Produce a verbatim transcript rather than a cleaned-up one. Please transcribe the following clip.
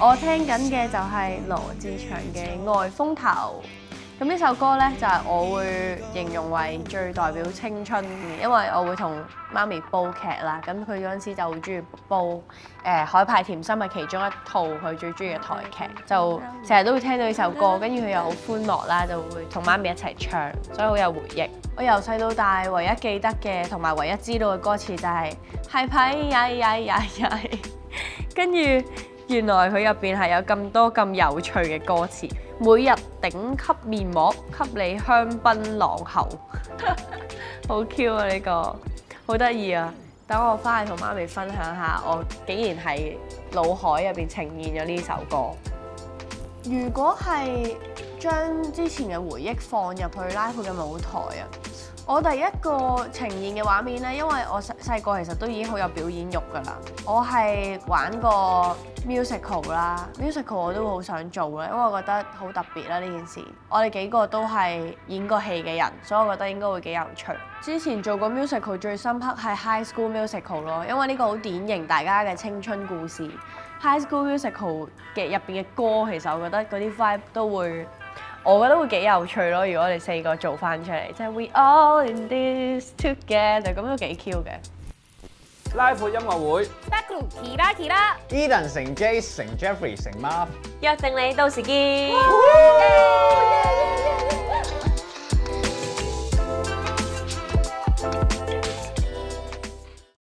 我聽緊嘅就係羅志祥嘅《外風頭》。咁呢首歌呢，就係、是、我會形容為最代表青春嘅，因為我會同媽咪煲劇啦。咁佢嗰陣時就好中意煲誒、呃《海派甜心》係其中一套佢最中意嘅台劇，就成日都會聽到呢首歌，跟住佢又好歡樂啦，就會同媽咪一齊唱，所以好有回憶。我由細到大唯一記得嘅同埋唯一知道嘅歌詞就係係派曳曳曳曳，跟住原來佢入邊係有咁多咁有趣嘅歌詞。每日頂級面膜，給你香檳朗口，好 Q 啊！呢、這個好得意啊！等我翻去同媽咪分享下，我竟然係腦海入邊呈現咗呢首歌。如果係將之前嘅回憶放入去拉闊嘅舞台啊，我第一個呈現嘅畫面呢，因為我細細個其實都已經好有表演欲㗎啦，我係玩過 musical 啦 ，musical 我都好想做啦，因為我覺得好特別啦呢件事。我哋幾個都係演過戲嘅人，所以我覺得應該會幾有趣。之前做過 musical 最深刻係 High School Musical 咯，因為呢個好典型大家嘅青春故事。High School Musical 嘅入邊嘅歌，其實我覺得嗰啲 vibe 都會。我覺得會幾有趣咯，如果我哋四個做翻出嚟，即係 We All In This Together，咁都幾 Q 嘅。 拉闊音樂會 Backroom 奇啦奇啦 ，Eden 成 Jace 成 Jeffrey 成 Marv， 約定你到時見。